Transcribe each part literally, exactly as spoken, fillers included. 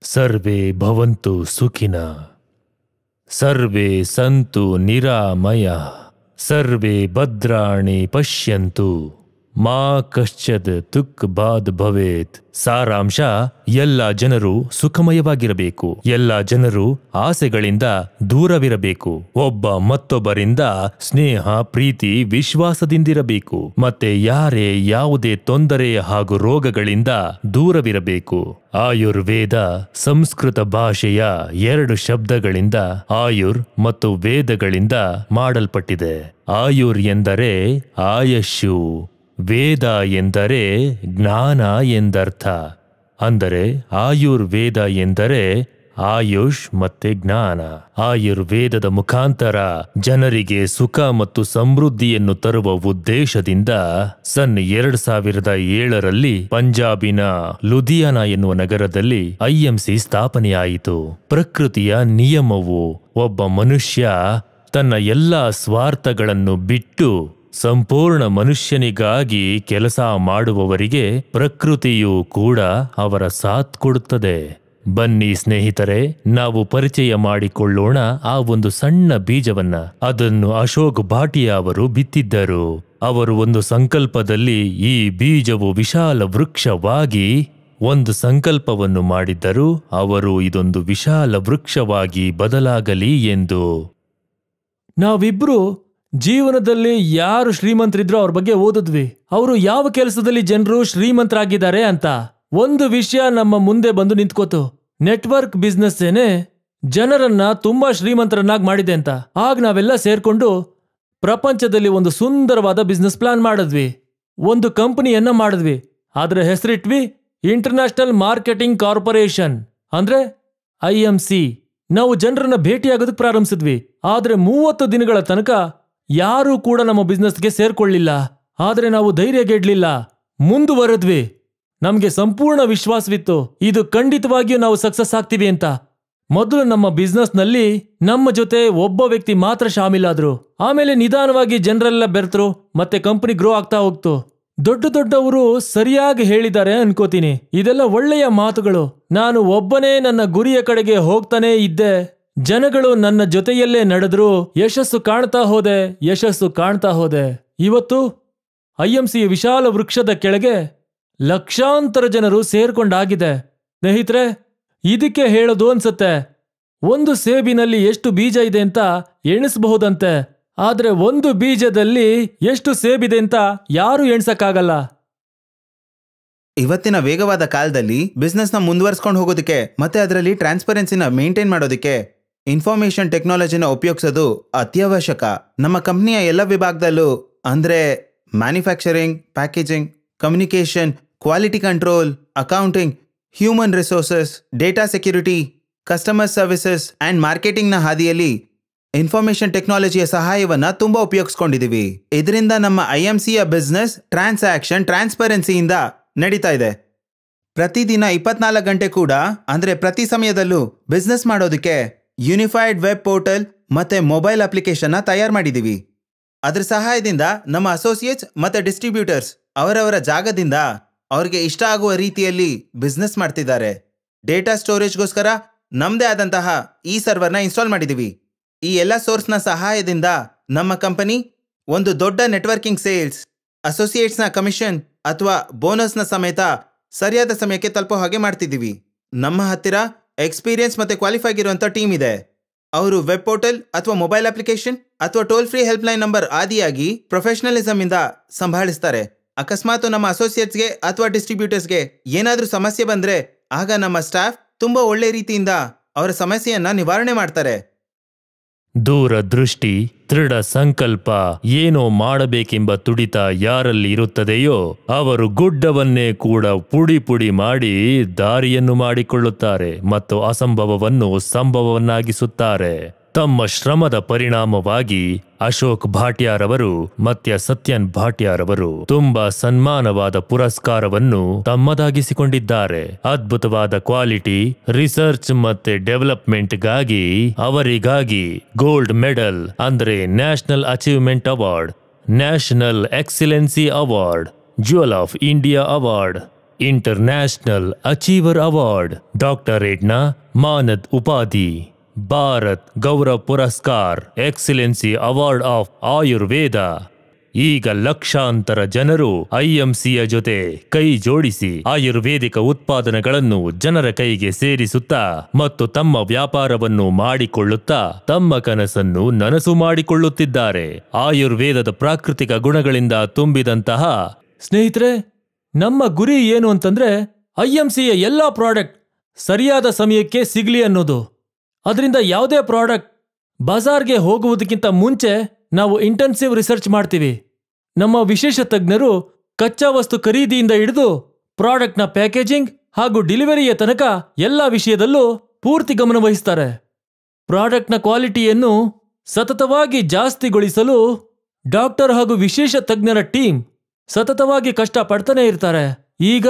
ಸರ್ವೇ ಭವಂತು ಸುಖಿನ ಸರ್ವೇ ಸಂತು ನಿರಾಮಯ ಸರ್ವೇ ಭದ್ರಾಣಿ ಪಶ್ಯಂತು ಮಾ ಕಶ್ಚಿತ್ ತುಕ್ ಬಾದ್ ಭವೇತ್. ಸಾರಾಂಶ: ಎಲ್ಲ ಜನರು ಸುಖಮಯವಾಗಿರಬೇಕು, ಎಲ್ಲ ಜನರು ಆಸೆಗಳಿಂದ ದೂರವಿರಬೇಕು, ಒಬ್ಬ ಮತ್ತೊಬ್ಬರಿಂದ ಸ್ನೇಹ, ಪ್ರೀತಿ, ವಿಶ್ವಾಸದಿಂದಿರಬೇಕು, ಮತ್ತೆ ಯಾರೇ ಯಾವುದೇ ತೊಂದರೆ ಹಾಗೂ ರೋಗಗಳಿಂದ ದೂರವಿರಬೇಕು. ಆಯುರ್ವೇದ ಸಂಸ್ಕೃತ ಭಾಷೆಯ ಎರಡು ಶಬ್ದಗಳಿಂದ ಆಯುರ್ ಮತ್ತು ವೇದಗಳಿಂದ ಮಾಡಲ್ಪಟ್ಟಿದೆ. ಆಯುರ್ ಎಂದರೆ ಆಯಸ್ಸು, ವೇದ ಎಂದರೆ ಜ್ಞಾನ ಎಂದರ್ಥ. ಅಂದರೆ ಆಯುರ್ವೇದ ಎಂದರೆ ಆಯುಷ್ ಮತ್ತೆ ಜ್ಞಾನ. ಆಯುರ್ವೇದದ ಮುಖಾಂತರ ಜನರಿಗೆ ಸುಖ ಮತ್ತು ಸಮೃದ್ಧಿಯನ್ನು ತರುವ ಉದ್ದೇಶದಿಂದ ಸನ್ ಎರಡ್ ಸಾವಿರದ ಏಳರಲ್ಲಿ ಪಂಜಾಬಿನ ಲುಧಿಯಾನ ಎನ್ನುವ ನಗರದಲ್ಲಿ ಐ ಎಂ ಸಿ ಸ್ಥಾಪನೆಯಾಯಿತು. ಪ್ರಕೃತಿಯ ನಿಯಮವು ಒಬ್ಬ ಮನುಷ್ಯ ತನ್ನ ಎಲ್ಲಾ ಸ್ವಾರ್ಥಗಳನ್ನು ಬಿಟ್ಟು ಸಂಪೂರ್ಣ ಮನುಷ್ಯನಿಗಾಗಿ ಕೆಲಸ ಮಾಡುವವರಿಗೆ ಪ್ರಕೃತಿಯು ಕೂಡ ಅವರ ಸಾಥ್ ಕೊಡುತ್ತದೆ. ಬನ್ನಿ ಸ್ನೇಹಿತರೆ, ನಾವು ಪರಿಚಯ ಮಾಡಿಕೊಳ್ಳೋಣ ಆ ಒಂದು ಸಣ್ಣ ಬೀಜವನ್ನ. ಅದನ್ನು ಅಶೋಕ್ ಭಾಟಿಯಾ ಅವರು ಬಿತ್ತಿದ್ದರು. ಅವರು ಒಂದು ಸಂಕಲ್ಪದಲ್ಲಿ ಈ ಬೀಜವು ವಿಶಾಲ ವೃಕ್ಷವಾಗಿ ಒಂದು ಸಂಕಲ್ಪವನ್ನು ಮಾಡಿದ್ದರು. ಅವರು ಇದೊಂದು ವಿಶಾಲ ವೃಕ್ಷವಾಗಿ ಬದಲಾಗಲಿ ಎಂದು. ನಾವಿಬ್ರು ಜೀವನದಲ್ಲಿ ಯಾರು ಶ್ರೀಮಂತರಿದ್ರೋ ಅವ್ರ ಬಗ್ಗೆ ಓದಿದ್ವಿ. ಅವರು ಯಾವ ಕೆಲಸದಲ್ಲಿ ಜನರು ಶ್ರೀಮಂತರಾಗಿದ್ದಾರೆ ಅಂತ. ಒಂದು ವಿಷಯ ನಮ್ಮ ಮುಂದೆ ಬಂದು ನಿಂತ್ಕೋತು. ನೆಟ್ವರ್ಕ್ ಬಿಸ್ನೆಸ್ ಏನೇ ಜನರನ್ನ ತುಂಬಾ ಶ್ರೀಮಂತರನ್ನಾಗಿ ಮಾಡಿದೆ ಅಂತ. ಆಗ ನಾವೆಲ್ಲ ಸೇರ್ಕೊಂಡು ಪ್ರಪಂಚದಲ್ಲಿ ಒಂದು ಸುಂದರವಾದ ಬಿಸ್ನೆಸ್ ಪ್ಲಾನ್ ಮಾಡಿದ್ವಿ. ಒಂದು ಕಂಪನಿಯನ್ನ ಮಾಡಿದ್ವಿ. ಆದ್ರೆ ಹೆಸರಿಟ್ವಿ ಇಂಟರ್ನ್ಯಾಷನಲ್ ಮಾರ್ಕೆಟಿಂಗ್ ಕಾರ್ಪೊರೇಷನ್, ಅಂದ್ರೆ ಐ ಎಂ ಸಿ. ನಾವು ಜನರನ್ನ ಭೇಟಿಯಾಗೋದಕ್ಕೆ ಪ್ರಾರಂಭಿಸಿದ್ವಿ. ಆದ್ರೆ ಮೂವತ್ತು ದಿನಗಳ ತನಕ ಯಾರೂ ಕೂಡ ನಮ್ಮ ಬಿಸ್ನೆಸ್ಗೆ ಸೇರ್ಕೊಳ್ಳಿಲ್ಲ. ಆದ್ರೆ ನಾವು ಧೈರ್ಯಗೆಡ್ಲಿಲ್ಲ, ಮುಂದುವರೆದ್ವಿ. ನಮ್ಗೆ ಸಂಪೂರ್ಣ ವಿಶ್ವಾಸವಿತ್ತು ಇದು ಖಂಡಿತವಾಗಿಯೂ ನಾವು ಸಕ್ಸಸ್ ಆಗ್ತೀವಿ ಅಂತ. ಮೊದಲು ನಮ್ಮ ಬಿಸ್ನೆಸ್ ನಲ್ಲಿ ನಮ್ಮ ಜೊತೆ ಒಬ್ಬ ವ್ಯಕ್ತಿ ಮಾತ್ರ ಶಾಮೀಲಾದ್ರು. ಆಮೇಲೆ ನಿಧಾನವಾಗಿ ಜನರೆಲ್ಲ ಬೆರೆತರು, ಮತ್ತೆ ಕಂಪನಿ ಗ್ರೋ ಆಗ್ತಾ ಹೋಗ್ತು. ದೊಡ್ಡ ದೊಡ್ಡವರು ಸರಿಯಾಗಿ ಹೇಳಿದ್ದಾರೆ ಅನ್ಕೋತೀನಿ. ಇದೆಲ್ಲ ಒಳ್ಳೆಯ ಮಾತುಗಳು. ನಾನು ಒಬ್ಬನೇ ನನ್ನ ಗುರಿಯ ಕಡೆಗೆ ಹೋಗ್ತಾನೇ ಇದ್ದೆ. ಜನಗಳು ನನ್ನ ಜೊತೆಯಲ್ಲೇ ನಡೆದ್ರು. ಯಶಸ್ಸು ಕಾಣ್ತಾ ಹೋದೆ, ಯಶಸ್ಸು ಕಾಣ್ತಾ ಹೋದೆ. ಇವತ್ತು ಐ ಎಂ ಸಿ ವಿಶಾಲ ವೃಕ್ಷದ ಕೆಳಗೆ ಲಕ್ಷಾಂತರ ಜನರು ಸೇರ್ಕೊಂಡಾಗಿದೆ. ಸ್ನೇಹಿತರೆ, ಇದಕ್ಕೆ ಹೇಳೋದು ಅನ್ಸುತ್ತೆ, ಒಂದು ಸೇಬಿನಲ್ಲಿ ಎಷ್ಟು ಬೀಜ ಇದೆ ಅಂತ ಎಣಿಸಬಹುದಂತೆ. ಆದ್ರೆ ಒಂದು ಬೀಜದಲ್ಲಿ ಎಷ್ಟು ಸೇಬಿದೆ ಅಂತ ಯಾರು ಎಣ್ಸಕ್ಕಾಗಲ್ಲ. ಇವತ್ತಿನ ವೇಗವಾದ ಕಾಲದಲ್ಲಿ ಬಿಸ್ನೆಸ್ ನ ಮುಂದುವರ್ಸ್ಕೊಂಡು ಹೋಗೋದಕ್ಕೆ ಮತ್ತೆ ಅದರಲ್ಲಿ ಟ್ರಾನ್ಸ್ಪರೆನ್ಸಿನ ಮೇಂಟೈನ್ ಮಾಡೋದಕ್ಕೆ ಇನ್ಫಾರ್ಮೇಶನ್ ಟೆಕ್ನಾಲಜಿನ ಉಪಯೋಗಿಸೋದು ಅತ್ಯವಶ್ಯಕ. ನಮ್ಮ ಕಂಪ್ನಿಯ ಎಲ್ಲ ವಿಭಾಗದಲ್ಲೂ ಅಂದ್ರೆ manufacturing, packaging, communication, quality control, accounting, human resources, data security, customer services and marketing ನ ಹಾದಿಯಲ್ಲಿ ಇನ್ಫಾರ್ಮೇಶನ್ ಟೆಕ್ನಾಲಜಿಯ ಸಹಾಯವನ್ನ ತುಂಬಾ ಉಪಯೋಗಿಸ್ಕೊಂಡಿದೀವಿ. ಇದರಿಂದ ನಮ್ಮ ಐ ಎಂ ಸಿಯ ಬಿಸ್ನೆಸ್ ಟ್ರಾನ್ಸಾಕ್ಷನ್ ಟ್ರಾನ್ಸ್ಪರೆನ್ಸಿಯಿಂದ ನಡೀತಾ ಇದೆ. ಪ್ರತಿದಿನ ಇಪ್ಪತ್ನಾಲ್ಕು ಗಂಟೆ ಕೂಡ ಅಂದ್ರೆ ಪ್ರತಿ ಸಮಯದಲ್ಲೂ ಬಿಸ್ನೆಸ್ ಮಾಡೋದಕ್ಕೆ ಯೂನಿಫೈಡ್ ವೆಬ್ ಪೋರ್ಟಲ್ ಮತ್ತೆ ಮೊಬೈಲ್ ಅಪ್ಲಿಕೇಶನ್ ತಯಾರು ಮಾಡಿದೀವಿ. ಅದರ ಸಹಾಯದಿಂದ ನಮ್ಮ ಅಸೋಸಿಯೇಟ್ಸ್ ಮತ್ತೆ ಡಿಸ್ಟ್ರಿಬ್ಯೂಟರ್ಸ್ ಅವರವರ ಜಾಗದಿಂದ ಅವ್ರಿಗೆ ಇಷ್ಟ ಆಗುವ ರೀತಿಯಲ್ಲಿ ಬಿಸ್ನೆಸ್ ಮಾಡ್ತಿದ್ದಾರೆ. ಡೇಟಾ ಸ್ಟೋರೇಜ್ಗೋಸ್ಕರ ನಮ್ದೇ ಆದಂತಹ ಈ ಸರ್ವರ್ನ ಇನ್ಸ್ಟಾಲ್ ಮಾಡಿದೀವಿ. ಈ ಎಲ್ಲ ಸೋರ್ಸ್ನ ಸಹಾಯದಿಂದ ನಮ್ಮ ಕಂಪನಿ ಒಂದು ದೊಡ್ಡ ನೆಟ್ವರ್ಕಿಂಗ್ ಸೇಲ್ಸ್, ಅಸೋಸಿಯೇಟ್ಸ್ನ ಕಮಿಷನ್ ಅಥವಾ ಬೋನಸ್ನ ಸಮೇತ ಸರಿಯಾದ ಸಮಯಕ್ಕೆ ತಲುಪೋ ಹಾಗೆ ಮಾಡ್ತಿದ್ದೀವಿ. ನಮ್ಮ ಹತ್ತಿರ ಎಕ್ಸ್ಪೀರಿಯನ್ಸ್ ಮತ್ತೆ ಕ್ವಾಲಿಫೈ ಆಗಿರುವಂಥ ಟೀಮ್ ಇದೆ. ಅವರು ವೆಬ್ ಪೋರ್ಟಲ್ ಅಥವಾ ಮೊಬೈಲ್ ಅಪ್ಲಿಕೇಶನ್ ಅಥವಾ toll free helpline number ಆದಿಯಾಗಿ ಪ್ರೊಫೆಷನಲಿಸಮ್ ಇಂದ ಸಂಭಾಳಿಸ್ತಾರೆ. ಅಕಸ್ಮಾತ್ ನಮ್ಮ ಅಸೋಸಿಯೇಟ್ಸ್ಗೆ ಅಥವಾ ಡಿಸ್ಟ್ರಿಬ್ಯೂಟರ್ಸ್ಗೆ ಏನಾದರೂ ಸಮಸ್ಯೆ ಬಂದ್ರೆ ಆಗ ನಮ್ಮ ಸ್ಟಾಫ್ ತುಂಬಾ ಒಳ್ಳೆ ರೀತಿಯಿಂದ ಅವರ ಸಮಸ್ಯೆಯನ್ನ ನಿವಾರಣೆ ಮಾಡ್ತಾರೆ. ದೂರದೃಷ್ಟಿ, ದೃಢ ಸಂಕಲ್ಪ, ಏನೋ ಮಾಡಬೇಕೆಂಬ ತುಡಿತ ಯಾರಲ್ಲಿ ಇರುತ್ತದೆಯೋ ಅವರು ಗುಡ್ಡವನ್ನೇ ಕೂಡ ಪುಡಿ ಪುಡಿ ಮಾಡಿ ದಾರಿಯನ್ನು ಮಾಡಿಕೊಳ್ಳುತ್ತಾರೆ ಮತ್ತು ಅಸಂಭವವನ್ನು ಸಂಭವವನ್ನಾಗಿಸುತ್ತಾರೆ. ತಮ್ಮ ಶ್ರಮದ ಪರಿಣಾಮವಾಗಿ ಅಶೋಕ್ ಭಾಟಿಯಾರವರು ಮತ್ತೆ ಸತ್ಯನ್ ಭಾಟಿಯಾರವರು ತುಂಬಾ ಸನ್ಮಾನವಾದ ಪುರಸ್ಕಾರವನ್ನು ತಮ್ಮದಾಗಿಸಿಕೊಂಡಿದ್ದಾರೆ. ಅದ್ಭುತವಾದ ಕ್ವಾಲಿಟಿ, ರಿಸರ್ಚ್ ಮತ್ತೆ ಡೆವಲಪ್ಮೆಂಟ್ಗಾಗಿ ಅವರಿಗಾಗಿ ಗೋಲ್ಡ್ ಮೆಡಲ್ ಅಂದ್ರೆ national achievement award, national excellency award, jewel of India award, international achiever award, ಡಾಕ್ಟರೇಟ್ನ ಮಾನದ್ ಉಪಾಧಿ, Bharat Gaurav Puraskar, excellency award of Ayurveda. ಈಗ ಲಕ್ಷಾಂತರ ಜನರು ಐಎಂಸಿಯ ಜೊತೆ ಕೈ ಜೋಡಿಸಿ ಆಯುರ್ವೇದಿಕ ಉತ್ಪಾದನೆಗಳನ್ನು ಜನರ ಕೈಗೆ ಸೇರಿಸುತ್ತಾ ಮತ್ತು ತಮ್ಮ ವ್ಯಾಪಾರವನ್ನು ಮಾಡಿಕೊಳ್ಳುತ್ತಾ ತಮ್ಮ ಕನಸನ್ನು ನನಸು ಮಾಡಿಕೊಳ್ಳುತ್ತಿದ್ದಾರೆ. ಆಯುರ್ವೇದದ ಪ್ರಾಕೃತಿಕ ಗುಣಗಳಿಂದ ತುಂಬಿದಂತಹ ಸ್ನೇಹಿತರೆ, ನಮ್ಮ ಗುರಿ ಏನು ಅಂತಂದ್ರೆ ಐಎಂಸಿಯ ಎಲ್ಲಾ ಪ್ರಾಡಕ್ಟ್ ಸರಿಯಾದ ಸಮಯಕ್ಕೆ ಸಿಗ್ಲಿ ಅನ್ನೋದು. ಅದರಿಂದ ಯಾವುದೇ ಪ್ರಾಡಕ್ಟ್ ಬಜಾರ್ಗೆ ಹೋಗುವುದಕ್ಕಿಂತ ಮುಂಚೆ ನಾವು ಇಂಟೆನ್ಸಿವ್ ರಿಸರ್ಚ್ ಮಾಡ್ತೀವಿ. ನಮ್ಮ ವಿಶೇಷ ತಜ್ಞರು ಕಚ್ಚಾ ವಸ್ತು ಖರೀದಿಯಿಂದ ಹಿಡಿದು ಪ್ರಾಡಕ್ಟ್ನ ಪ್ಯಾಕೇಜಿಂಗ್ ಹಾಗೂ ಡೆಲಿವರಿಯ ತನಕ ಎಲ್ಲ ವಿಷಯದಲ್ಲೂ ಪೂರ್ತಿ ಗಮನ ವಹಿಸ್ತಾರೆ. ಪ್ರಾಡಕ್ಟ್ನ ಕ್ವಾಲಿಟಿಯನ್ನು ಸತತವಾಗಿ ಜಾಸ್ತಿಗೊಳಿಸಲು ಡಾಕ್ಟರ್ ಹಾಗೂ ವಿಶೇಷ ತಜ್ಞರ ಟೀಮ್ ಸತತವಾಗಿ ಕಷ್ಟಪಡ್ತಾನೆ ಇರ್ತಾರೆ. ಈಗ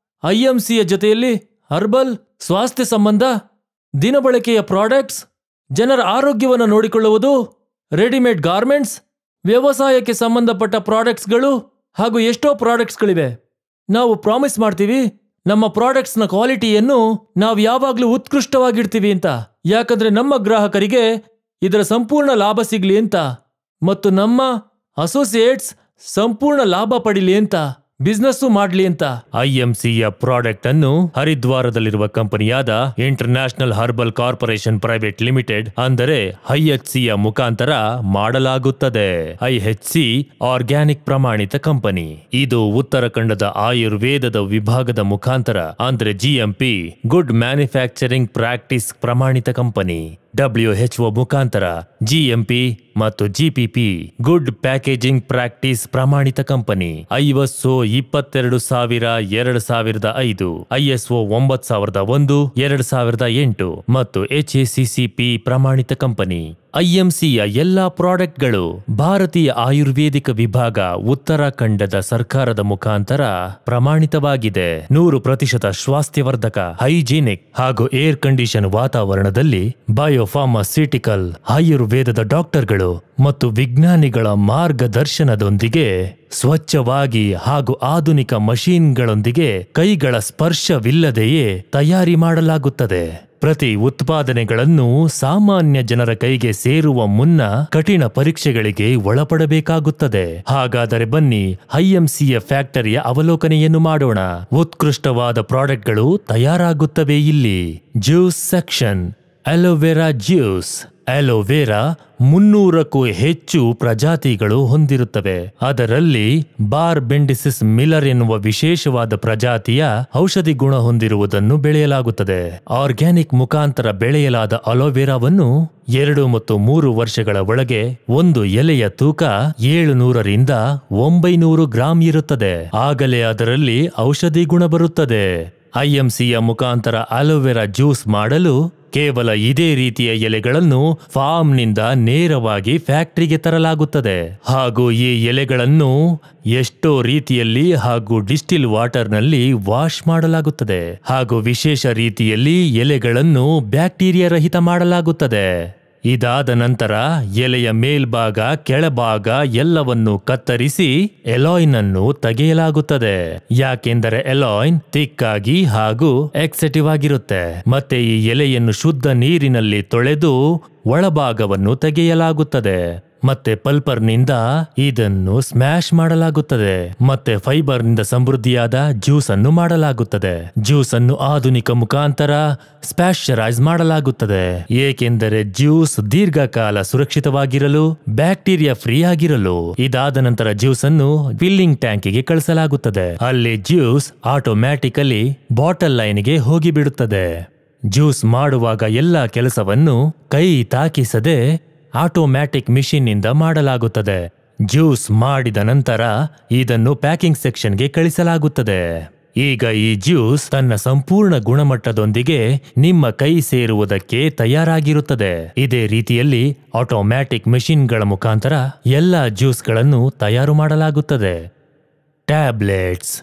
ಐಎಂಸಿಯ ಜೊತೆಯಲ್ಲಿ ಹರ್ಬಲ್, ಸ್ವಾಸ್ಥ್ಯ ಸಂಬಂಧ, ದಿನಬಳಕೆಯ ಪ್ರಾಡಕ್ಟ್ಸ್, ಜನರ ಆರೋಗ್ಯವನ್ನು ನೋಡಿಕೊಳ್ಳುವುದು, ರೆಡಿಮೇಡ್ ಗಾರ್ಮೆಂಟ್ಸ್, ವ್ಯವಸಾಯಕ್ಕೆ ಸಂಬಂಧಪಟ್ಟ ಪ್ರಾಡಕ್ಟ್ಸ್ಗಳು ಹಾಗೂ ಎಷ್ಟೋ ಪ್ರಾಡಕ್ಟ್ಸ್ಗಳಿವೆ. ನಾವು ಪ್ರಾಮಿಸ್ ಮಾಡ್ತೀವಿ ನಮ್ಮ ಪ್ರಾಡಕ್ಟ್ಸ್ನ ಕ್ವಾಲಿಟಿಯನ್ನು ನಾವು ಯಾವಾಗಲೂ ಉತ್ಕೃಷ್ಟವಾಗಿಡ್ತೀವಿ ಅಂತ. ಯಾಕಂದ್ರೆ ನಮ್ಮ ಗ್ರಾಹಕರಿಗೆ ಇದರ ಸಂಪೂರ್ಣ ಲಾಭ ಸಿಗ್ಲಿ ಅಂತ ಮತ್ತು ನಮ್ಮ ಅಸೋಸಿಯೇಟ್ಸ್ ಸಂಪೂರ್ಣ ಲಾಭ ಪಡಿಲಿ ಅಂತ, ಬಿಸ್ನೆಸ್ಸು ಮಾಡ್ಲಿ ಅಂತ. ಐಎಂಸಿಯ ಪ್ರಾಡಕ್ಟ್ ಅನ್ನು ಹರಿದ್ವಾರದಲ್ಲಿರುವ ಕಂಪನಿಯಾದ international herbal corporation private limited ಅಂದರೆ ಐಎಚ್ಸಿಯ ಮುಖಾಂತರ ಮಾಡಲಾಗುತ್ತದೆ. ಐಎಚ್ಸಿ ಆರ್ಗ್ಯಾನಿಕ್ ಪ್ರಮಾಣಿತ ಕಂಪನಿ. ಇದು ಉತ್ತರಾಖಂಡದ ಆಯುರ್ವೇದದ ವಿಭಾಗದ ಮುಖಾಂತರ ಅಂದ್ರೆ ಜಿಎಂಪಿ ಗುಡ್ ಮ್ಯಾನುಫ್ಯಾಕ್ಚರಿಂಗ್ ಪ್ರಾಕ್ಟೀಸ್ ಪ್ರಮಾಣಿತ ಕಂಪನಿ. ಡಬ್ಲ್ಯೂಎಚ್ಒ ಮುಖಾಂತರ ಜಿಎಂಪಿ ಮತ್ತು ಜಿಪಿಪಿ ಗುಡ್ ಪ್ಯಾಕೇಜಿಂಗ್ ಪ್ರಾಕ್ಟೀಸ್ ಪ್ರಮಾಣಿತ ಕಂಪನಿ. ಐಎಸ್ಒ ಇಪ್ಪತ್ತೆರಡು ಸಾವಿರ ಎರಡು ಸಾವಿರದ ಐದು, ಐಎಸ್ಒ ಒಂಬತ್ತು ಸಾವಿರದ ಒಂದು ಎರಡು ಸಾವಿರದ ಎಂಟು ಮತ್ತು ಎಚ್ಎಸಿಸಿಪಿ ಪ್ರಮಾಣಿತ ಕಂಪನಿ. ಐಎಂಸಿಯ ಎಲ್ಲಾ ಪ್ರಾಡಕ್ಟ್ಗಳು ಭಾರತೀಯ ಆಯುರ್ವೇದಿಕ ವಿಭಾಗ ಉತ್ತರಾಖಂಡದ ಸರ್ಕಾರದ ಮುಖಾಂತರ ಪ್ರಮಾಣಿತವಾಗಿದೆ. ನೂರು ಪ್ರತಿಶತ ಸ್ವಾಸ್ಥ್ಯವರ್ಧಕ, ಹೈಜೀನಿಕ್ ಹಾಗೂ ಏರ್ ಕಂಡೀಷನ್ ವಾತಾವರಣದಲ್ಲಿ ಬಯೋಫಾರ್ಮಾಸ್ಯೂಟಿಕಲ್ ಆಯುರ್ವೇದದ ಡಾಕ್ಟರ್ಗಳು ಮತ್ತು ವಿಜ್ಞಾನಿಗಳ ಮಾರ್ಗದರ್ಶನದೊಂದಿಗೆ ಸ್ವಚ್ಛವಾಗಿ ಹಾಗೂ ಆಧುನಿಕ ಮಷೀನ್ಗಳೊಂದಿಗೆ ಕೈಗಳ ಸ್ಪರ್ಶವಿಲ್ಲದೆಯೇ ತಯಾರಿ ಮಾಡಲಾಗುತ್ತದೆ. ಪ್ರತಿ ಉತ್ಪಾದನೆಗಳನ್ನು ಸಾಮಾನ್ಯ ಜನರ ಕೈಗೆ ಸೇರುವ ಮುನ್ನ ಕಠಿಣ ಪರೀಕ್ಷೆಗಳಿಗೆ ಒಳಪಡಬೇಕಾಗುತ್ತದೆ. ಹಾಗಾದರೆ ಬನ್ನಿ ಐಎಂಸಿಯ ಫ್ಯಾಕ್ಟರಿಯ ಅವಲೋಕನೆಯನ್ನು ಮಾಡೋಣ. ಉತ್ಕೃಷ್ಟವಾದ ಪ್ರಾಡಕ್ಟ್ಗಳು ತಯಾರಾಗುತ್ತವೆ ಇಲ್ಲಿ. Juice section. Aloe vera juice. Aloe vera ಮುನ್ನೂರಕ್ಕೂ ಹೆಚ್ಚು ಪ್ರಜಾತಿಗಳು ಹೊಂದಿರುತ್ತವೆ. ಅದರಲ್ಲಿ ಬಾರ್ಬೆಂಡಿಸಿಸ್ ಮಿಲ್ಲರ್ ಎನ್ನುವ ವಿಶೇಷವಾದ ಪ್ರಜಾತಿಯ ಔಷಧಿ ಗುಣ ಹೊಂದಿರುವುದನ್ನು ಬೆಳೆಯಲಾಗುತ್ತದೆ. ಆರ್ಗ್ಯಾನಿಕ್ ಮುಖಾಂತರ ಬೆಳೆಯಲಾದ ಅಲೋವೆರಾವನ್ನು ಎರಡು ಮತ್ತು ಮೂರು ವರ್ಷಗಳ ಒಳಗೆ ಒಂದು ಎಲೆಯ ತೂಕ ಏಳು ನೂರರಿಂದ ಒಂಬೈನೂರು ಗ್ರಾಂ ಇರುತ್ತದೆ. ಆಗಲೇ ಅದರಲ್ಲಿ ಔಷಧಿ ಗುಣ ಬರುತ್ತದೆ. ಐಎಂಸಿಯ ಮುಖಾಂತರ ಅಲೋವೆರಾ ಜ್ಯೂಸ್ ಮಾಡಲು ಕೇವಲ ಇದೇ ರೀತಿಯ ಎಲೆಗಳನ್ನು ಫಾರ್ಮ್ನಿಂದ ನೇರವಾಗಿ ಫ್ಯಾಕ್ಟರಿಗೆ ತರಲಾಗುತ್ತದೆ ಹಾಗೂ ಈ ಎಲೆಗಳನ್ನು ಎಷ್ಟೋ ರೀತಿಯಲ್ಲಿ ಹಾಗೂ ಡಿಸ್ಟಿಲ್ ವಾಟರ್ನಲ್ಲಿ ವಾಶ್ ಮಾಡಲಾಗುತ್ತದೆ ಹಾಗೂ ವಿಶೇಷ ರೀತಿಯಲ್ಲಿ ಎಲೆಗಳನ್ನು ಬ್ಯಾಕ್ಟೀರಿಯಾ ರಹಿತ ಮಾಡಲಾಗುತ್ತದೆ. ಇದಾದ ನಂತರ ಎಲೆಯ ಮೇಲ್ಭಾಗ ಕೆಳಭಾಗ ಎಲ್ಲವನ್ನು ಕತ್ತರಿಸಿ ಎಲಾಯ್ನ್ ಅನ್ನು ತೆಗೆಯಲಾಗುತ್ತದೆ. ಯಾಕೆಂದರೆ ಎಲಾಯ್ನ್ ತಿಕ್ಕಾಗಿ ಹಾಗೂ ಎಕ್ಸೆಟಿವ್ ಆಗಿರುತ್ತೆ. ಮತ್ತೆ ಈ ಎಲೆಯನ್ನು ಶುದ್ಧ ನೀರಿನಲ್ಲಿ ತೊಳೆದು ಒಳಭಾಗವನ್ನು ತೆಗೆಯಲಾಗುತ್ತದೆ. ಮತ್ತೆ ಪಲ್ಪರ್ನಿಂದ ಇದನ್ನು ಸ್ಮ್ಯಾಶ್ ಮಾಡಲಾಗುತ್ತದೆ. ಮತ್ತೆ ಫೈಬರ್ನಿಂದ ಸಮೃದ್ಧಿಯಾದ ಜ್ಯೂಸ್ ಅನ್ನು ಮಾಡಲಾಗುತ್ತದೆ. ಜ್ಯೂಸ್ ಅನ್ನು ಆಧುನಿಕ ಮುಖಾಂತರ ಸ್ಪ್ಯಾಶ್ಚರೈಸ್ ಮಾಡಲಾಗುತ್ತದೆ. ಏಕೆಂದರೆ ಜ್ಯೂಸ್ ದೀರ್ಘಕಾಲ ಸುರಕ್ಷಿತವಾಗಿರಲು, ಬ್ಯಾಕ್ಟೀರಿಯಾ ಫ್ರೀ ಆಗಿರಲು. ಇದಾದ ನಂತರ ಜ್ಯೂಸ್ ಅನ್ನು ಫಿಲ್ಲಿಂಗ್ ಟ್ಯಾಂಕಿಗೆ ಕಳಿಸಲಾಗುತ್ತದೆ. ಅಲ್ಲಿ ಜ್ಯೂಸ್ ಆಟೋಮ್ಯಾಟಿಕಲಿ ಬಾಟಲ್ ಲೈನ್ಗೆ ಹೋಗಿಬಿಡುತ್ತದೆ. ಜ್ಯೂಸ್ ಮಾಡುವಾಗ ಎಲ್ಲ ಕೆಲಸವನ್ನು ಕೈ ತಾಕಿಸದೆ ಆಟೋಮ್ಯಾಟಿಕ್ ಮಿಷಿನ್ನಿಂದ ಮಾಡಲಾಗುತ್ತದೆ. ಜ್ಯೂಸ್ ಮಾಡಿದ ನಂತರ ಇದನ್ನು ಪ್ಯಾಕಿಂಗ್ ಸೆಕ್ಷನ್ಗೆ ಕಳಿಸಲಾಗುತ್ತದೆ. ಈಗ ಈ ಜ್ಯೂಸ್ ತನ್ನ ಸಂಪೂರ್ಣ ಗುಣಮಟ್ಟದೊಂದಿಗೆ ನಿಮ್ಮ ಕೈ ಸೇರುವುದಕ್ಕೆ ತಯಾರಾಗಿರುತ್ತದೆ. ಇದೇ ರೀತಿಯಲ್ಲಿ ಆಟೋಮ್ಯಾಟಿಕ್ ಮೆಷಿನ್ಗಳ ಮುಖಾಂತರ ಎಲ್ಲ ಜ್ಯೂಸ್ಗಳನ್ನು ತಯಾರು ಮಾಡಲಾಗುತ್ತದೆ. ಟ್ಯಾಬ್ಲೆಟ್ಸ್.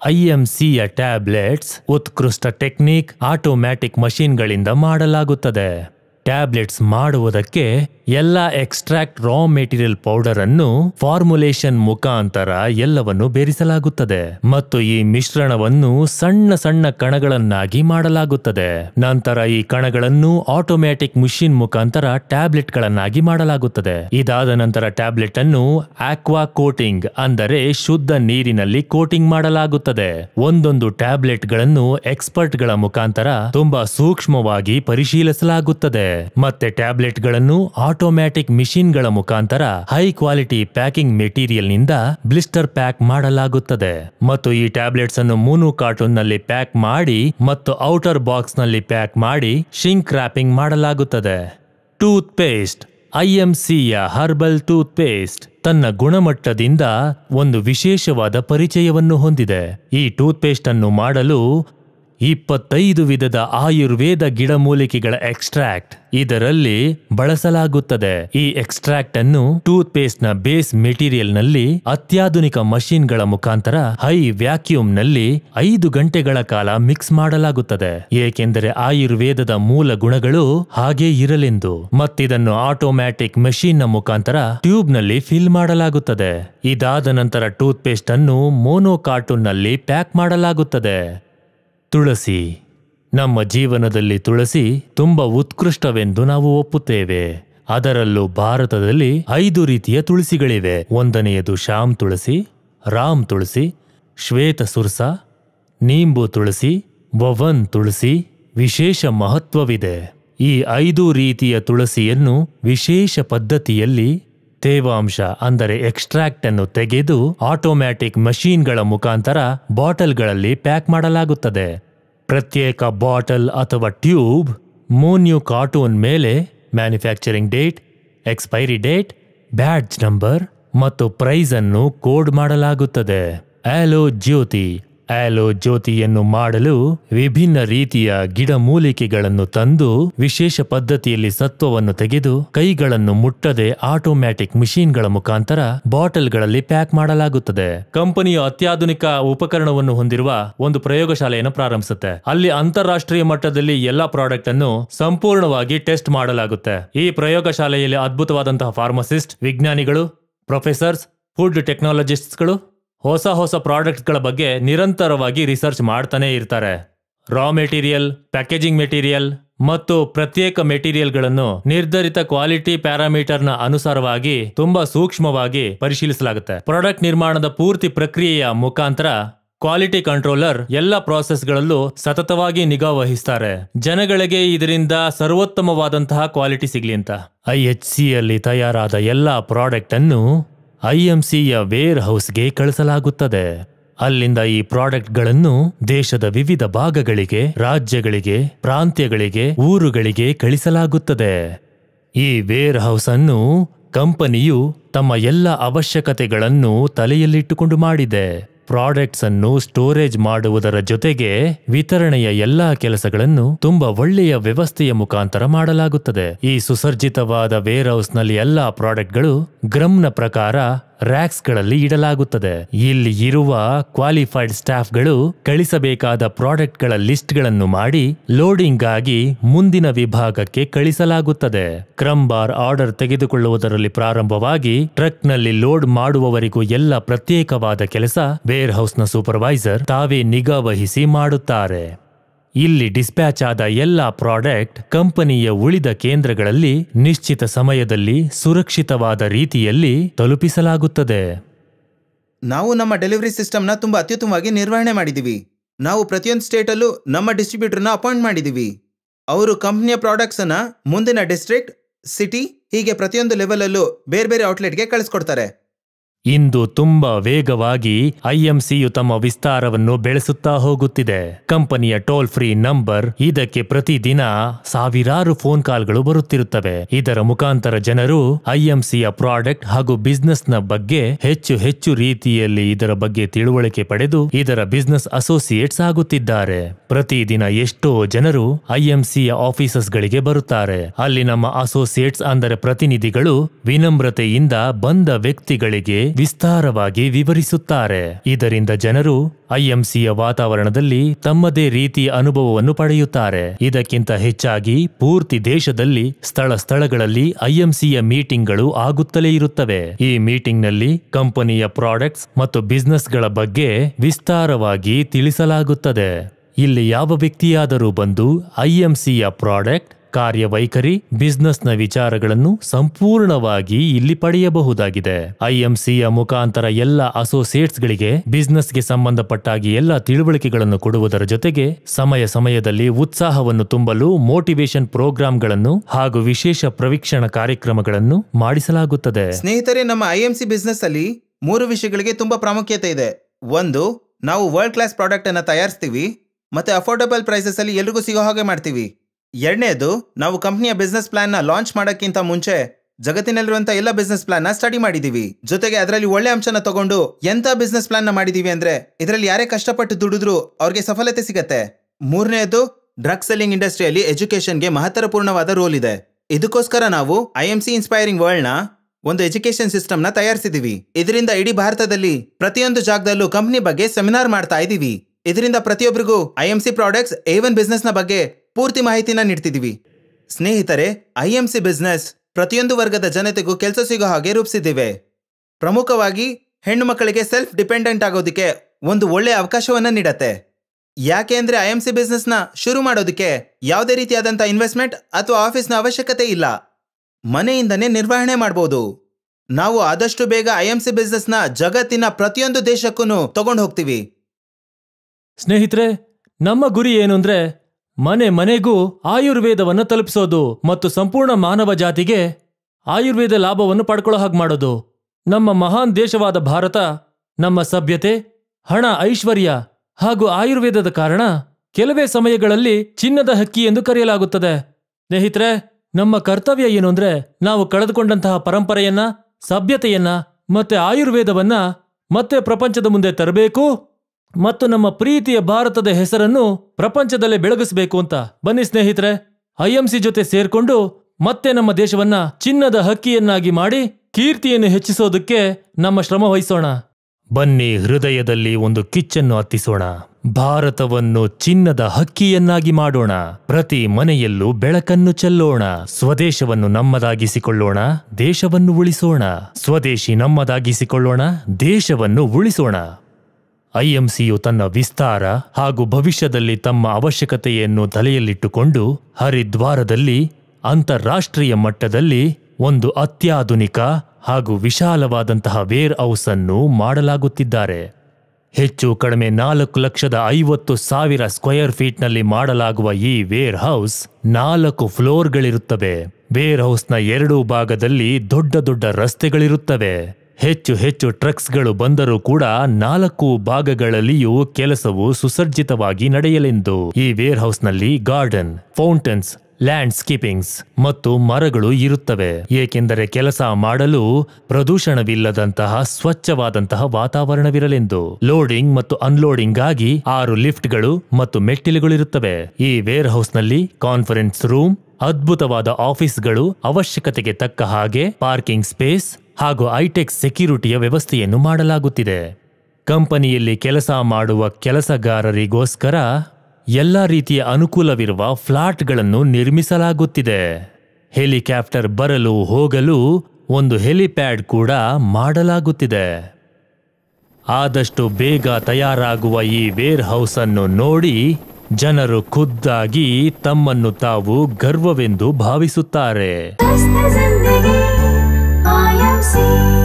ಐಎಂಸಿಯ ಟ್ಯಾಬ್ಲೆಟ್ಸ್ ಉತ್ಕೃಷ್ಟ ಟೆಕ್ನಿಕ್ ಆಟೋಮ್ಯಾಟಿಕ್ ಮಷಿನ್ಗಳಿಂದ ಮಾಡಲಾಗುತ್ತದೆ. ಟ್ಯಾಬ್ಲೆಟ್ಸ್ ಮಾಡುವುದಕ್ಕೆ ಎಲ್ಲ ಎಕ್ಸ್ಟ್ರಾಕ್ಟ್ ರಾ ಮೆಟೀರಿಯಲ್ ಪೌಡರ್ ಅನ್ನು ಫಾರ್ಮುಲೇಷನ್ ಮುಖಾಂತರ ಎಲ್ಲವನ್ನು ಬೇರಿಸಲಾಗುತ್ತದೆ ಮತ್ತು ಈ ಮಿಶ್ರಣವನ್ನು ಸಣ್ಣ ಸಣ್ಣ ಕಣಗಳನ್ನಾಗಿ ಮಾಡಲಾಗುತ್ತದೆ. ನಂತರ ಈ ಕಣಗಳನ್ನು ಆಟೋಮ್ಯಾಟಿಕ್ ಮಿಷಿನ್ ಮುಖಾಂತರ ಟ್ಯಾಬ್ಲೆಟ್ ಗಳನ್ನಾಗಿ ಮಾಡಲಾಗುತ್ತದೆ. ಇದಾದ ನಂತರ ಟ್ಯಾಬ್ಲೆಟ್ ಅನ್ನು ಆಕ್ವಾ ಕೋಟಿಂಗ್ ಅಂದರೆ ಶುದ್ಧ ನೀರಿನಲ್ಲಿ ಕೋಟಿಂಗ್ ಮಾಡಲಾಗುತ್ತದೆ. ಒಂದೊಂದು ಟ್ಯಾಬ್ಲೆಟ್ ಗಳನ್ನು ಎಕ್ಸ್ಪರ್ಟ್ ಗಳ ಮುಖಾಂತರ ತುಂಬಾ ಸೂಕ್ಷ್ಮವಾಗಿ ಪರಿಶೀಲಿಸಲಾಗುತ್ತದೆ. ಮತ್ತೆ ಟ್ಯಾಬ್ಲೆಟ್ ಗಳನ್ನು ಆಟೋಮ್ಯಾಟಿಕ್ ಮಿಷಿನ್ ಗಳ ಮುಖಾಂತರ ಹೈ ಕ್ವಾಲಿಟಿ ಪ್ಯಾಕಿಂಗ್ ಮೆಟೀರಿಯಲ್ ನಿಂದ ಬ್ಲಿಸ್ಟರ್ ಪ್ಯಾಕ್ ಮಾಡಲಾಗುತ್ತದೆ ಮತ್ತು ಈ ಟ್ಯಾಬ್ಲೆಟ್ಸ್ ಅನ್ನು ಮೂನು ಕಾರ್ಟೂನ್ ನಲ್ಲಿ ಪ್ಯಾಕ್ ಮಾಡಿ ಮತ್ತು ಔಟರ್ ಬಾಕ್ಸ್ ನಲ್ಲಿ ಪ್ಯಾಕ್ ಮಾಡಿ ಶಿಂಕ್ ರ್ಯಾಪಿಂಗ್ ಮಾಡಲಾಗುತ್ತದೆ. ಟೂತ್ ಪೇಸ್ಟ್ ಐಎಂಸಿಯ ಹರ್ಬಲ್ ಟೂತ್ ಪೇಸ್ಟ್ ತನ್ನ ಗುಣಮಟ್ಟದಿಂದ ಒಂದು ವಿಶೇಷವಾದ ಪರಿಚಯವನ್ನು ಹೊಂದಿದೆ. ಈ ಟೂತ್ ಪೇಸ್ಟ್ ಅನ್ನು ಮಾಡಲು ಇಪ್ಪತ್ತೈದು ವಿಧದ ಆಯುರ್ವೇದ ಗಿಡಮೂಲಿಕೆಗಳ ಎಕ್ಸ್ಟ್ರಾಕ್ಟ್ ಇದರಲ್ಲಿ ಬಳಸಲಾಗುತ್ತದೆ. ಈ ಎಕ್ಸ್ಟ್ರಾಕ್ಟ್ ಅನ್ನು ಟೂತ್ ಪೇಸ್ಟ್ ನ ಬೇಸ್ ಮೆಟೀರಿಯಲ್ ನಲ್ಲಿ ಅತ್ಯಾಧುನಿಕ ಮಷೀನ್ ಗಳ ಮುಖಾಂತರ ಹೈ ವ್ಯಾಕ್ಯೂಮ್ ನಲ್ಲಿ ಐದು ಗಂಟೆಗಳ ಕಾಲ ಮಿಕ್ಸ್ ಮಾಡಲಾಗುತ್ತದೆ. ಏಕೆಂದರೆ ಆಯುರ್ವೇದದ ಮೂಲ ಗುಣಗಳು ಹಾಗೇ ಇರಲೆಂದು. ಮತ್ತಿದನ್ನು ಆಟೋಮ್ಯಾಟಿಕ್ ಮಷೀನ್ ನ ಮುಖಾಂತರ ಟ್ಯೂಬ್ ನಲ್ಲಿ ಫಿಲ್ ಮಾಡಲಾಗುತ್ತದೆ. ಇದಾದ ನಂತರ ಟೂತ್ ಪೇಸ್ಟ್ ಅನ್ನು ಮೋನೋ ಕಾರ್ಟೂನ್ ನಲ್ಲಿ ಪ್ಯಾಕ್ ಮಾಡಲಾಗುತ್ತದೆ. ತುಳಸಿ ನಮ್ಮ ಜೀವನದಲ್ಲಿ ತುಳಸಿ ತುಂಬಾ ಉತ್ಕೃಷ್ಟವೆಂದು ನಾವು ಒಪ್ಪುತ್ತೇವೆ. ಅದರಲ್ಲೂ ಭಾರತದಲ್ಲಿ ಐದು ರೀತಿಯ ತುಳಸಿಗಳಿವೆ. ಒಂದನೆಯದು ಶ್ಯಾಮ್ ತುಳಸಿ, ರಾಮ್ ತುಳಸಿ, ಶ್ವೇತ ಸುರ್ಸ, ನೀಂಬು ತುಳಸಿ, ವವನ್ ತುಳಸಿ. ವಿಶೇಷ ಮಹತ್ವವಿದೆ. ಈ ಐದು ರೀತಿಯ ತುಳಸಿಯನ್ನು ವಿಶೇಷ ಪದ್ಧತಿಯಲ್ಲಿ ತೇವಾಂಶ ಅಂದರೆ ಎಕ್ಸ್ಟ್ರಾಕ್ಟ್ ಅನ್ನು ತೆಗೆದು ಆಟೋಮ್ಯಾಟಿಕ್ ಮಷೀನ್ಗಳ ಮುಖಾಂತರ ಬಾಟಲ್ಗಳಲ್ಲಿ ಪ್ಯಾಕ್ ಮಾಡಲಾಗುತ್ತದೆ. ಪ್ರತ್ಯೇಕ ಬಾಟಲ್ ಅಥವಾ ಟ್ಯೂಬ್ ಮೋನ್ಯು ಕಾರ್ಟೂನ್ ಮೇಲೆ manufacturing date, expiry date, batch number ಮತ್ತು ಪ್ರೈಸ್ ಅನ್ನು ಕೋಡ್ ಮಾಡಲಾಗುತ್ತದೆ. ಆಲೋ ಜ್ಯೋತಿ ಆಲೋ ಜ್ಯೋತಿಯನ್ನು ಮಾಡಲು ವಿಭಿನ್ನ ರೀತಿಯ ಗಿಡಮೂಲಿಕೆಗಳನ್ನು ತಂದು ವಿಶೇಷ ಪದ್ಧತಿಯಲ್ಲಿ ಸತ್ವವನ್ನು ತೆಗೆದು ಕೈಗಳನ್ನು ಮುಟ್ಟದೆ ಆಟೋಮ್ಯಾಟಿಕ್ ಮಿಷಿನ್ಗಳ ಮುಖಾಂತರ ಬಾಟಲ್ಗಳಲ್ಲಿ ಪ್ಯಾಕ್ ಮಾಡಲಾಗುತ್ತದೆ. ಕಂಪನಿಯು ಅತ್ಯಾಧುನಿಕ ಉಪಕರಣವನ್ನು ಹೊಂದಿರುವ ಒಂದು ಪ್ರಯೋಗಶಾಲೆಯನ್ನು ಪ್ರಾರಂಭಿಸುತ್ತೆ. ಅಲ್ಲಿ ಅಂತಾರಾಷ್ಟ್ರೀಯ ಮಟ್ಟದಲ್ಲಿ ಎಲ್ಲಾ ಪ್ರಾಡಕ್ಟ್ ಅನ್ನು ಸಂಪೂರ್ಣವಾಗಿ ಟೆಸ್ಟ್ ಮಾಡಲಾಗುತ್ತೆ. ಈ ಪ್ರಯೋಗಶಾಲೆಯಲ್ಲಿ ಅದ್ಭುತವಾದಂತಹ ಫಾರ್ಮಸಿಸ್ಟ್, ವಿಜ್ಞಾನಿಗಳು, ಪ್ರೊಫೆಸರ್ಸ್, ಫುಡ್ ಟೆಕ್ನಾಲಜಿಸ್ಟ್ಗಳು ಹೊಸ ಹೊಸ ಪ್ರಾಡಕ್ಟ್ಗಳ ಬಗ್ಗೆ ನಿರಂತರವಾಗಿ ರಿಸರ್ಚ್ ಮಾಡ್ತಾನೆ ಇರ್ತಾರೆ. ರಾ ಮೆಟೀರಿಯಲ್, ಪ್ಯಾಕೇಜಿಂಗ್ ಮೆಟೀರಿಯಲ್ ಮತ್ತು ಪ್ರತ್ಯೇಕ ಮೆಟೀರಿಯಲ್ಗಳನ್ನು ನಿರ್ಧರಿತ ಕ್ವಾಲಿಟಿ ಪ್ಯಾರಾಮೀಟರ್ನ ಅನುಸಾರವಾಗಿ ತುಂಬಾ ಸೂಕ್ಷ್ಮವಾಗಿ ಪರಿಶೀಲಿಸಲಾಗುತ್ತೆ. ಪ್ರಾಡಕ್ಟ್ ನಿರ್ಮಾಣದ ಪೂರ್ತಿ ಪ್ರಕ್ರಿಯೆಯ ಮುಖಾಂತರ ಕ್ವಾಲಿಟಿ ಕಂಟ್ರೋಲರ್ ಎಲ್ಲ ಪ್ರಾಸೆಸ್ಗಳಲ್ಲೂ ಸತತವಾಗಿ ನಿಗಾ ವಹಿಸ್ತಾರೆ. ಜನಗಳಿಗೆ ಇದರಿಂದ ಸರ್ವೋತ್ತಮವಾದಂತಹ ಕ್ವಾಲಿಟಿ ಸಿಗ್ಲಿ ಅಂತ. ಐ ಎಚ್ ಸಿ ಯಲ್ಲಿ ತಯಾರಾದ ಎಲ್ಲಾ ಪ್ರಾಡಕ್ಟ್ ಅನ್ನು ಐಎಂಸಿಯ ವೇರ್ ಹೌಸ್ಗೆ ಕಳಿಸಲಾಗುತ್ತದೆ. ಅಲ್ಲಿಂದ ಈ ಪ್ರಾಡಕ್ಟ್ಗಳನ್ನು ದೇಶದ ವಿವಿಧ ಭಾಗಗಳಿಗೆ, ರಾಜ್ಯಗಳಿಗೆ, ಪ್ರಾಂತ್ಯಗಳಿಗೆ, ಊರುಗಳಿಗೆ ಕಳಿಸಲಾಗುತ್ತದೆ. ಈ ವೇರ್ ಹೌಸ್ ಅನ್ನು ಕಂಪನಿಯು ತಮ್ಮ ಎಲ್ಲ ಅವಶ್ಯಕತೆಗಳನ್ನು ತಲೆಯಲ್ಲಿಟ್ಟುಕೊಂಡು ಮಾಡಿದೆ. ಪ್ರಾಡಕ್ಟ್ಸ್ ಅನ್ನು ಸ್ಟೋರೇಜ್ ಮಾಡುವುದರ ಜೊತೆಗೆ ವಿತರಣೆಯ ಎಲ್ಲಾ ಕೆಲಸಗಳನ್ನು ತುಂಬಾ ಒಳ್ಳೆಯ ವ್ಯವಸ್ಥೆಯ ಮುಖಾಂತರ ಮಾಡಲಾಗುತ್ತದೆ. ಈ ಸುಸರ್ಜಿತವಾದ ವೇರ್ ಹೌಸ್ ನಲ್ಲಿ ಎಲ್ಲಾ ಪ್ರಾಡಕ್ಟ್ಗಳು ಗ್ರಮ್ನ ಪ್ರಕಾರ ರ್ಯಾಕ್ಸ್ ಗಳಲ್ಲಿ ಇಡಲಾಗುತ್ತದೆ. ಇಲ್ಲಿ ಇರುವ ಕ್ವಾಲಿಫೈಡ್ ಸ್ಟಾಫ್ಗಳು ಕಳಿಸಬೇಕಾದ ಪ್ರಾಡಕ್ಟ್ ಗಳ ಲಿಸ್ಟ್ ಗಳನ್ನು ಮಾಡಿ ಲೋಡಿಂಗ್ ಆಗಿ ಮುಂದಿನ ವಿಭಾಗಕ್ಕೆ ಕಳಿಸಲಾಗುತ್ತದೆ. ಕ್ರಮ್ ಬಾರ್ ಆರ್ಡರ್ ತೆಗೆದುಕೊಳ್ಳುವುದರಲ್ಲಿ ಪ್ರಾರಂಭವಾಗಿ ಟ್ರಕ್ ನಲ್ಲಿ ಲೋಡ್ ಮಾಡುವವರೆಗೂ ಎಲ್ಲ ಪ್ರತ್ಯೇಕವಾದ ಕೆಲಸ ವೇರ್ ಹೌಸ್ ನ ಸೂಪರ್ವೈಸರ್ ತಾವೇ ನಿಗಾ ವಹಿಸಿ ಮಾಡುತ್ತಾರೆ. ಇಲ್ಲಿ ಡಿಸ್ಪ್ಯಾಚ್ ಆದ ಎಲ್ಲಾ ಪ್ರಾಡಕ್ಟ್ ಕಂಪನಿಯ ಉಳಿದ ಕೇಂದ್ರಗಳಲ್ಲಿ ನಿಶ್ಚಿತ ಸಮಯದಲ್ಲಿ ಸುರಕ್ಷಿತವಾದ ರೀತಿಯಲ್ಲಿ ತಲುಪಿಸಲಾಗುತ್ತದೆ. ನಾವು ನಮ್ಮ ಡೆಲಿವರಿ ಸಿಸ್ಟಮ್ನ ತುಂಬಾ ಅತ್ಯುತ್ತಮವಾಗಿ ನಿರ್ವಹಣೆ ಮಾಡಿದೀವಿ. ನಾವು ಪ್ರತಿಯೊಂದು ಸ್ಟೇಟಲ್ಲೂ ನಮ್ಮ ಡಿಸ್ಟ್ರಿಬ್ಯೂಟರ್ನ ಅಪಾಯಿಂಟ್ ಮಾಡಿದೀವಿ. ಅವರು ಕಂಪ್ನಿಯ ಪ್ರಾಡಕ್ಟ್ಸ್ ಅನ್ನ ಮುಂದಿನ ಡಿಸ್ಟ್ರಿಕ್ಟ್, ಸಿಟಿ ಹೀಗೆ ಪ್ರತಿಯೊಂದು ಲೆವೆಲಲ್ಲೂ ಬೇರೆ ಬೇರೆ ಔಟ್ಲೆಟ್ಗೆ ಕಳಿಸ್ಕೊಡ್ತಾರೆ. ಇಂದು ತುಂಬಾ ವೇಗವಾಗಿ ಐಎಂಸಿಯು ತಮ್ಮ ವಿಸ್ತಾರವನ್ನು ಬೆಳೆಸುತ್ತಾ ಹೋಗುತ್ತಿದೆ. ಕಂಪನಿಯ ಟೋಲ್ ಫ್ರೀ ನಂಬರ್ ಇದಕ್ಕೆ ಪ್ರತಿದಿನ ಸಾವಿರಾರು ಫೋನ್ ಕಾಲ್ಗಳು ಬರುತ್ತಿರುತ್ತವೆ. ಇದರ ಮುಖಾಂತರ ಜನರು ಐಎಂಸಿಯ ಪ್ರಾಡಕ್ಟ್ ಹಾಗೂ ಬಿಸ್ನೆಸ್ ನ ಬಗ್ಗೆ ಹೆಚ್ಚು ಹೆಚ್ಚು ರೀತಿಯಲ್ಲಿ ಇದರ ಬಗ್ಗೆ ತಿಳುವಳಿಕೆ ಪಡೆದು ಇದರ ಬಿಸ್ನೆಸ್ ಅಸೋಸಿಯೇಟ್ಸ್ ಆಗುತ್ತಿದ್ದಾರೆ. ಪ್ರತಿದಿನ ಎಷ್ಟೋ ಜನರು ಐಎಂಸಿಯ ಆಫೀಸಸ್ ಗಳಿಗೆ ಬರುತ್ತಾರೆ. ಅಲ್ಲಿ ನಮ್ಮ ಅಸೋಸಿಯೇಟ್ಸ್ ಅಂದರೆ ಪ್ರತಿನಿಧಿಗಳು ವಿನಮ್ರತೆಯಿಂದ ಬಂದ ವ್ಯಕ್ತಿಗಳಿಗೆ ವಿಸ್ತಾರವಾಗಿ ವಿವರಿಸುತ್ತಾರೆ. ಇದರಿಂದ ಜನರು ಐಎಂಸಿಯ ವಾತಾವರಣದಲ್ಲಿ ತಮ್ಮದೇ ರೀತಿಯ ಅನುಭವವನ್ನು ಪಡೆಯುತ್ತಾರೆ. ಇದಕ್ಕಿಂತ ಹೆಚ್ಚಾಗಿ ಪೂರ್ತಿ ದೇಶದಲ್ಲಿ ಸ್ಥಳ ಸ್ಥಳಗಳಲ್ಲಿ ಐಎಂಸಿಯ ಮೀಟಿಂಗ್ಗಳು ಆಗುತ್ತಲೇ ಇರುತ್ತವೆ. ಈ ಮೀಟಿಂಗ್ನಲ್ಲಿ ಕಂಪನಿಯ ಪ್ರಾಡಕ್ಟ್ಸ್ ಮತ್ತು ಬಿಸ್ನೆಸ್ಗಳ ಬಗ್ಗೆ ವಿಸ್ತಾರವಾಗಿ ತಿಳಿಸಲಾಗುತ್ತದೆ. ಇಲ್ಲಿ ಯಾವ ವ್ಯಕ್ತಿಯಾದರೂ ಬಂದು ಐಎಂಸಿಯ ಪ್ರಾಡಕ್ಟ್, ಕಾರ್ಯವೈಖರಿ, ಬಿಸ್ನೆಸ್ನ ವಿಚಾರಗಳನ್ನು ಸಂಪೂರ್ಣವಾಗಿ ಇಲ್ಲಿ ಪಡೆಯಬಹುದಾಗಿದೆ. ಐಎಂಸಿಯ ಮುಖಾಂತರ ಎಲ್ಲ ಅಸೋಸಿಯೇಟ್ಸ್ಗಳಿಗೆ ಬಿಸ್ನೆಸ್ಗೆ ಸಂಬಂಧಪಟ್ಟಾಗಿ ಎಲ್ಲ ತಿಳುವಳಿಕೆಗಳನ್ನು ಕೊಡುವುದರ ಜೊತೆಗೆ ಸಮಯ ಸಮಯದಲ್ಲಿ ಉತ್ಸಾಹವನ್ನು ತುಂಬಲು ಮೋಟಿವೇಶನ್ ಪ್ರೋಗ್ರಾಂಗಳನ್ನು ಹಾಗೂ ವಿಶೇಷ ಪ್ರವೀಕ್ಷಣ ಕಾರ್ಯಕ್ರಮಗಳನ್ನು ಮಾಡಿಸಲಾಗುತ್ತದೆ. ಸ್ನೇಹಿತರೆ, ನಮ್ಮ ಐಎಂಸಿ ಬಿಸ್ನೆಸ್ ಅಲ್ಲಿ ಮೂರು ವಿಷಯಗಳಿಗೆ ತುಂಬಾ ಪ್ರಾಮುಖ್ಯತೆ ಇದೆ. ಒಂದು, ನಾವು ವರ್ಲ್ಡ್ ಕ್ಲಾಸ್ ಪ್ರಾಡಕ್ಟ್ ಅನ್ನ ತಯಾರಿಸ್ತೀವಿ ಮತ್ತೆ ಅಫೋರ್ಡಬಲ್ ಪ್ರೈಸಸ್ ಅಲ್ಲಿ ಎಲ್ರಿಗೂ ಸಿಗೋ ಹಾಗೆ ಮಾಡ್ತೀವಿ. ಎರಡನೇದು, ನಾವು ಕಂಪ್ನಿಯ ಬಿಸ್ನೆಸ್ ಪ್ಲಾನ್ ನ ಲಾಂಚ್ ಮಾಡೋಕ್ಕಿಂತ ಮುಂಚೆ ಜಗತ್ತಿನಲ್ಲಿರುವಂತಹ ಎಲ್ಲ ಬಿಸ್ನೆಸ್ ಪ್ಲಾನ್ ನ ಸ್ಟಡಿ ಮಾಡಿದೀವಿ. ಜೊತೆಗೆ ಅದರಲ್ಲಿ ಒಳ್ಳೆ ಅಂಶನ ತಗೊಂಡು ಎಂತ ಬಿಸ್ನೆಸ್ ಪ್ಲಾನ್ ನ ಮಾಡಿದೀವಿ ಅಂದ್ರೆ ಇದರಲ್ಲಿ ಯಾರೇ ಕಷ್ಟಪಟ್ಟು ದುಡಿದ್ರು ಅವ್ರಿಗೆ ಸಫಲತೆ ಸಿಗತ್ತೆ. ಮೂರನೇದು, ಡ್ರಗ್ ಸೆಲ್ಲಿಂಗ್ ಇಂಡಸ್ಟ್ರಿಯಲ್ಲಿ ಎಜುಕೇಶನ್ಗೆ ಮಹತ್ತರಪೂರ್ಣವಾದ ರೋಲ್ ಇದೆ. ಇದಕ್ಕೋಸ್ಕರ ನಾವು ಐಎಂಸಿ ಇನ್ಸ್ಪೈರಿಂಗ್ ವರ್ಲ್ಡ್ ನ ಒಂದು ಎಜುಕೇಶನ್ ಸಿಸ್ಟಮ್ ನ ತಯಾರಿಸಿದೀವಿ. ಇದರಿಂದ ಇಡೀ ಭಾರತದಲ್ಲಿ ಪ್ರತಿಯೊಂದು ಜಾಗದಲ್ಲೂ ಕಂಪ್ನಿ ಬಗ್ಗೆ ಸೆಮಿನಾರ್ ಮಾಡ್ತಾ ಇದೀವಿ. ಇದರಿಂದ ಪ್ರತಿಯೊಬ್ಬರಿಗೂ ಐಎಂಸಿ ಪ್ರಾಡಕ್ಟ್ಸ್ ಏವನ್ ಬಿಸ್ನೆಸ್ ನ ಬಗ್ಗೆ ಪೂರ್ತಿ ಮಾಹಿತಿನ ನೀಡ್ತಿದೀವಿ. ಸ್ನೇಹಿತರೆ, ಐಎಂಸಿ ಬಿಸ್ನೆಸ್ ಪ್ರತಿಯೊಂದು ವರ್ಗದ ಜನತೆಗೂ ಕೆಲಸ ಸಿಗೋ ಹಾಗೆ ರೂಪಿಸಿದ್ದೇವೆ. ಪ್ರಮುಖವಾಗಿ ಹೆಣ್ಣು ಮಕ್ಕಳಿಗೆ ಸೆಲ್ಫ್ ಡಿಪೆಂಡೆಂಟ್ ಆಗೋದಕ್ಕೆ ಒಂದು ಒಳ್ಳೆಯ ಅವಕಾಶವನ್ನ ನೀಡತ್ತೆ. ಯಾಕೆ ಅಂದ್ರೆ ಐಎಂಸಿ ಬಿಸ್ನೆಸ್ ನ ಶುರು ಮಾಡೋದಕ್ಕೆ ಯಾವುದೇ ರೀತಿಯಾದಂತಹ ಇನ್ವೆಸ್ಟ್ಮೆಂಟ್ ಅಥವಾ ಆಫೀಸ್ನ ಅವಶ್ಯಕತೆ ಇಲ್ಲ. ಮನೆಯಿಂದನೇ ನಿರ್ವಹಣೆ ಮಾಡಬಹುದು. ನಾವು ಆದಷ್ಟು ಬೇಗ ಐಎಂಸಿ ಬಿಸ್ನೆಸ್ ನ ಜಗತ್ತಿನ ಪ್ರತಿಯೊಂದು ದೇಶಕ್ಕೂ ತಗೊಂಡು ಹೋಗ್ತೀವಿ. ಸ್ನೇಹಿತರೆ, ನಮ್ಮ ಗುರಿ ಏನು ಅಂದ್ರೆ ಮನೆ ಮನೆಗೂ ಆಯುರ್ವೇದವನ್ನು ತಲುಪಿಸೋದು ಮತ್ತು ಸಂಪೂರ್ಣ ಮಾನವ ಜಾತಿಗೆ ಆಯುರ್ವೇದ ಲಾಭವನ್ನು ಪಡ್ಕೊಳ್ಳೋ ಹಾಗೆ ಮಾಡೋದು. ನಮ್ಮ ಮಹಾನ್ ದೇಶವಾದ ಭಾರತ ನಮ್ಮ ಸಭ್ಯತೆ, ಹಣ, ಐಶ್ವರ್ಯ ಹಾಗೂ ಆಯುರ್ವೇದದ ಕಾರಣ ಕೆಲವೇ ಸಮಯಗಳಲ್ಲಿ ಚಿನ್ನದ ಹಕ್ಕಿ ಎಂದು ಕರೆಯಲಾಗುತ್ತದೆ. ಸ್ನೇಹಿತರೆ, ನಮ್ಮ ಕರ್ತವ್ಯ ಏನು ಅಂದ್ರೆ ನಾವು ಕಳೆದುಕೊಂಡಂತಹ ಪರಂಪರೆಯನ್ನ, ಸಭ್ಯತೆಯನ್ನ ಮತ್ತೆ ಆಯುರ್ವೇದವನ್ನ ಮತ್ತೆ ಪ್ರಪಂಚದ ಮುಂದೆ ತರಬೇಕು ಮತ್ತು ನಮ್ಮ ಪ್ರೀತಿಯ ಭಾರತದ ಹೆಸರನ್ನು ಪ್ರಪಂಚದಲ್ಲೇ ಬೆಳಗಿಸಬೇಕು ಅಂತ. ಬನ್ನಿ ಸ್ನೇಹಿತರೆ, ಐಎಂಸಿ ಜೊತೆ ಸೇರ್ಕೊಂಡು ಮತ್ತೆ ನಮ್ಮ ದೇಶವನ್ನ ಚಿನ್ನದ ಹಕ್ಕಿಯನ್ನಾಗಿ ಮಾಡಿ ಕೀರ್ತಿಯನ್ನು ಹೆಚ್ಚಿಸೋದಕ್ಕೆ ನಮ್ಮ ಶ್ರಮ ವಹಿಸೋಣ. ಬನ್ನಿ, ಹೃದಯದಲ್ಲಿ ಒಂದು ಕಿಚ್ಚನ್ನು ಹತ್ತಿಸೋಣ. ಭಾರತವನ್ನು ಚಿನ್ನದ ಹಕ್ಕಿಯನ್ನಾಗಿ ಮಾಡೋಣ. ಪ್ರತಿ ಮನೆಯಲ್ಲೂ ಬೆಳಕನ್ನು ಚೆಲ್ಲೋಣ. ಸ್ವದೇಶವನ್ನು ನಮ್ಮದಾಗಿಸಿಕೊಳ್ಳೋಣ, ದೇಶವನ್ನು ಉಳಿಸೋಣ. ಸ್ವದೇಶಿ ನಮ್ಮದಾಗಿಸಿಕೊಳ್ಳೋಣ, ದೇಶವನ್ನು ಉಳಿಸೋಣ. ಐಎಂಸಿಯು ತನ್ನ ವಿಸ್ತಾರ ಹಾಗೂ ಭವಿಷ್ಯದಲ್ಲಿ ತಮ್ಮ ಅವಶ್ಯಕತೆಯನ್ನು ತಲೆಯಲ್ಲಿಟ್ಟುಕೊಂಡು ಹರಿದ್ವಾರದಲ್ಲಿ ಅಂತಾರಾಷ್ಟ್ರೀಯ ಮಟ್ಟದಲ್ಲಿ ಒಂದು ಅತ್ಯಾಧುನಿಕ ಹಾಗೂ ವಿಶಾಲವಾದಂತಹ ವೇರ್ ಹೌಸ್ ಅನ್ನು ಮಾಡಲಾಗುತ್ತಿದ್ದಾರೆ. ಹೆಚ್ಚು ಕಡಿಮೆ ನಾಲ್ಕು ಲಕ್ಷದ ಐವತ್ತು ಸಾವಿರ ಸ್ಕ್ವೇರ್ ಫೀಟ್ನಲ್ಲಿ ಮಾಡಲಾಗುವ ಈ ವೇರ್ ಹೌಸ್ ನಾಲ್ಕು ಫ್ಲೋರ್ಗಳಿರುತ್ತವೆ. ವೇರ್ ಹೌಸ್ನ ಎರಡೂ ಭಾಗದಲ್ಲಿ ದೊಡ್ಡ ದೊಡ್ಡ ರಸ್ತೆಗಳಿರುತ್ತವೆ. ಹೆಚ್ಚು ಹೆಚ್ಚು ಟ್ರಕ್ಸ್ಗಳು ಬಂದರೂ ಕೂಡ ನಾಲ್ಕು ಭಾಗಗಳಲ್ಲಿಯೂ ಕೆಲಸವು ಸುಸಜ್ಜಿತವಾಗಿ ನಡೆಯಲೆಂದು ಈ ವೇರ್ ಹೌಸ್ನಲ್ಲಿ ಗಾರ್ಡನ್, ಫೌಂಟನ್ಸ್, ಲ್ಯಾಂಡ್ಸ್ಕೇಪಿಂಗ್ಸ್ ಮತ್ತು ಮರಗಳು ಇರುತ್ತವೆ. ಏಕೆಂದರೆ ಕೆಲಸ ಮಾಡಲು ಪ್ರದೂಷಣವಿಲ್ಲದಂತಹ ಸ್ವಚ್ಛವಾದಂತಹ ವಾತಾವರಣವಿರಲೆಂದು. ಲೋಡಿಂಗ್ ಮತ್ತು ಅನ್ಲೋಡಿಂಗ್ ಆಗಿ ಆರು ಲಿಫ್ಟ್ಗಳು ಮತ್ತು ಮೆಟ್ಟಿಲುಗಳಿರುತ್ತವೆ. ಈ ವೇರ್ ಹೌಸ್ನಲ್ಲಿ ಕಾನ್ಫರೆನ್ಸ್ ರೂಮ್, ಅದ್ಭುತವಾದ ಆಫೀಸ್ಗಳು, ಅವಶ್ಯಕತೆಗೆ ತಕ್ಕ ಹಾಗೆ ಪಾರ್ಕಿಂಗ್ ಸ್ಪೇಸ್ ಹಾಗೂ ಹೈಟೆಕ್ ಸೆಕ್ಯೂರಿಟಿಯ ವ್ಯವಸ್ಥೆಯನ್ನು ಮಾಡಲಾಗುತ್ತಿದೆ. ಕಂಪನಿಯಲ್ಲಿ ಕೆಲಸ ಮಾಡುವ ಕೆಲಸಗಾರರಿಗೋಸ್ಕರ ಎಲ್ಲ ರೀತಿಯ ಅನುಕೂಲವಿರುವ ಫ್ಲಾಟ್ಗಳನ್ನು ನಿರ್ಮಿಸಲಾಗುತ್ತಿದೆ. ಹೆಲಿಕಾಪ್ಟರ್ ಬರಲು ಹೋಗಲು ಒಂದು ಹೆಲಿಪ್ಯಾಡ್ ಕೂಡ ಮಾಡಲಾಗುತ್ತಿದೆ. ಆದಷ್ಟು ಬೇಗ ತಯಾರಾಗುವ ಈ ವೇರ್ ಹೌಸ್ ಅನ್ನು ನೋಡಿ ಜನರು ಖುದ್ದಾಗಿ ತಮ್ಮನ್ನು ತಾವು ಗರ್ವವೆಂದು ಭಾವಿಸುತ್ತಾರೆ. I M C